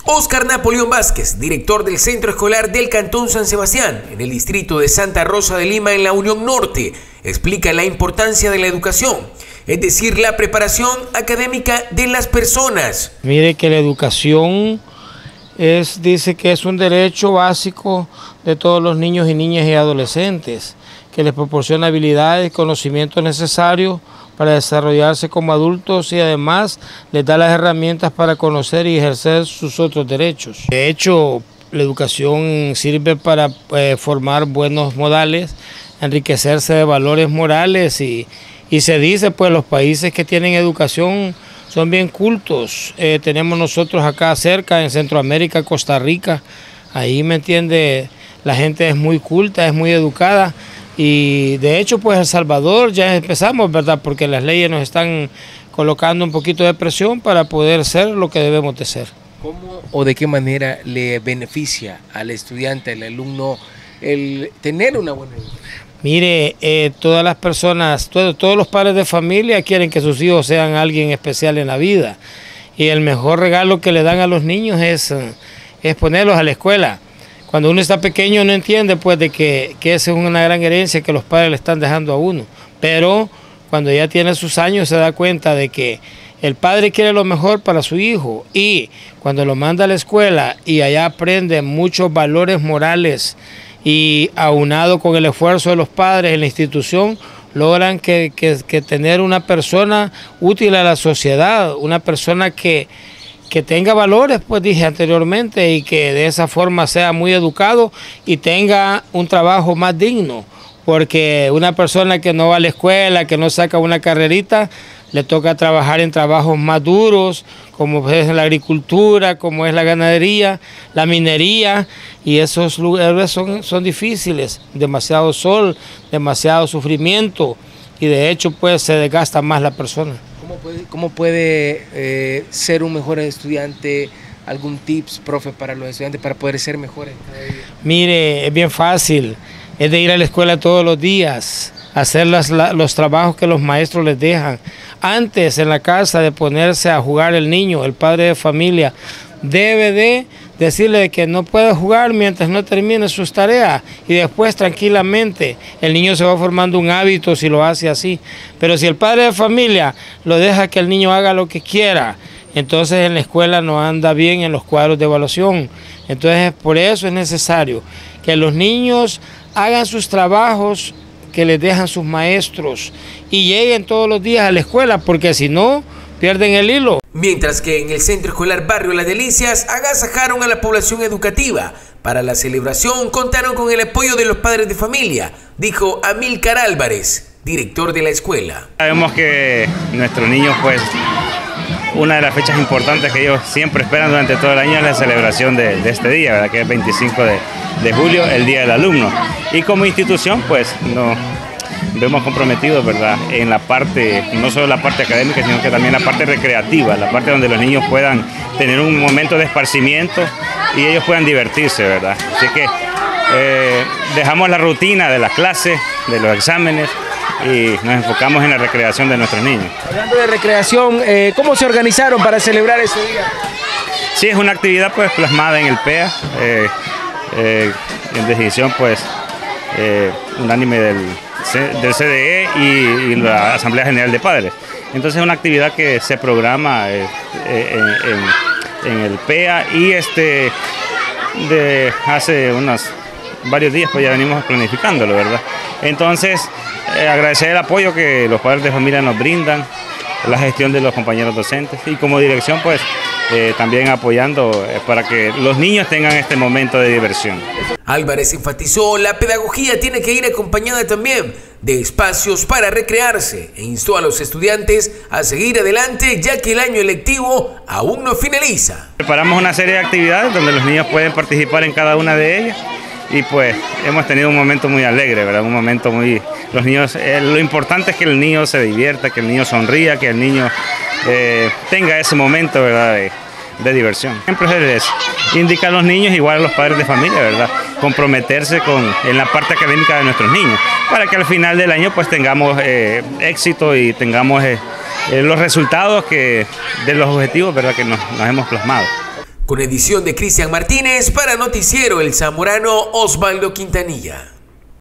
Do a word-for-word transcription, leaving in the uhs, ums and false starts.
Óscar Napoleón Vázquez, director del Centro Escolar del Cantón San Sebastián, en el distrito de Santa Rosa de Lima, en la Unión Norte, explica la importancia de la educación, es decir, la preparación académica de las personas. Mire que la educación es, dice que es un derecho básico de todos los niños y niñas y adolescentes, que les proporciona habilidades y conocimientos necesarios para desarrollarse como adultos y además les da las herramientas para conocer y ejercer sus otros derechos. De hecho, la educación sirve para eh, formar buenos modales, enriquecerse de valores morales y, y se dice, pues, los países que tienen educación son bien cultos. Eh, tenemos nosotros acá cerca, en Centroamérica, Costa Rica, ahí, ¿me entiende?, la gente es muy culta, es muy educada. Y de hecho, pues El Salvador ya empezamos, ¿verdad? Porque las leyes nos están colocando un poquito de presión para poder ser lo que debemos de ser. ¿Cómo o de qué manera le beneficia al estudiante, al alumno, el tener una buena educación? Mire, eh, todas las personas, todo, todos los padres de familia quieren que sus hijos sean alguien especial en la vida. Y el mejor regalo que le dan a los niños es, es ponerlos a la escuela. Cuando uno está pequeño no entiende, pues, de que, que esa es una gran herencia que los padres le están dejando a uno. Pero cuando ya tiene sus años se da cuenta de que el padre quiere lo mejor para su hijo, y cuando lo manda a la escuela y allá aprende muchos valores morales y aunado con el esfuerzo de los padres en la institución, logran que, que, que tener una persona útil a la sociedad, una persona que... que tenga valores, pues dije anteriormente, y que de esa forma sea muy educado y tenga un trabajo más digno, porque una persona que no va a la escuela, que no saca una carrerita, le toca trabajar en trabajos más duros, como es la agricultura, como es la ganadería, la minería, y esos lugares son, son difíciles, demasiado sol, demasiado sufrimiento, y de hecho pues se desgasta más la persona. ¿Cómo puede, cómo puede eh, ser un mejor estudiante? ¿Algún tips, profe, para los estudiantes para poder ser mejores cada día? Mire, es bien fácil, es de ir a la escuela todos los días, hacer las, la, los trabajos que los maestros les dejan. Antes, en la casa, de ponerse a jugar el niño, el padre de familia debe de decirle que no puede jugar mientras no termine sus tareas, y después tranquilamente el niño se va formando un hábito si lo hace así. Pero si el padre de familia lo deja que el niño haga lo que quiera, entonces en la escuela no anda bien en los cuadros de evaluación. Entonces por eso es necesario que los niños hagan sus trabajos que les dejan sus maestros y lleguen todos los días a la escuela, porque si no, pierden el hilo. Mientras que en el Centro Escolar Barrio Las Delicias agasajaron a la población educativa. Para la celebración contaron con el apoyo de los padres de familia, dijo Amílcar Álvarez, director de la escuela. Sabemos que nuestros niños, pues, una de las fechas importantes que ellos siempre esperan durante todo el año es la celebración de, de este día, ¿verdad? Que es el veinticinco de julio, el Día del Alumno. Y como institución, pues, no... vemos comprometidos, ¿verdad?, en la parte, no solo la parte académica, sino que también la parte recreativa, la parte donde los niños puedan tener un momento de esparcimiento y ellos puedan divertirse, ¿verdad? Así que eh, dejamos la rutina de las clases, de los exámenes, y nos enfocamos en la recreación de nuestros niños. Hablando de recreación, eh, ¿cómo se organizaron para celebrar ese día? Sí, es una actividad, pues, plasmada en el P E A, eh, eh, en decisión, pues, eh, unánime del... del C D E y, y la Asamblea General de Padres. Entonces es una actividad que se programa eh, en, en, en el P E A, y este de hace unos varios días pues ya venimos planificándolo, ¿verdad? Entonces eh, agradecer el apoyo que los padres de familia nos brindan, la gestión de los compañeros docentes, y como dirección pues eh, también apoyando eh, para que los niños tengan este momento de diversión. Álvarez enfatizó la pedagogía tiene que ir acompañada también de espacios para recrearse e instó a los estudiantes a seguir adelante ya que el año electivo aún no finaliza. Preparamos una serie de actividades donde los niños pueden participar en cada una de ellas, y pues hemos tenido un momento muy alegre, ¿verdad? Un momento muy... Los niños, eh, lo importante es que el niño se divierta, que el niño sonría, que el niño eh, tenga ese momento, ¿verdad?, de, de diversión. Siempre es indicar a los niños, igual a los padres de familia, ¿verdad?, comprometerse con, en la parte académica de nuestros niños, para que al final del año pues tengamos eh, éxito y tengamos eh, eh, los resultados que, de los objetivos, ¿verdad?, que nos, nos hemos plasmado. Con edición de Cristian Martínez para Noticiero El Zamorano, Osvaldo Quintanilla.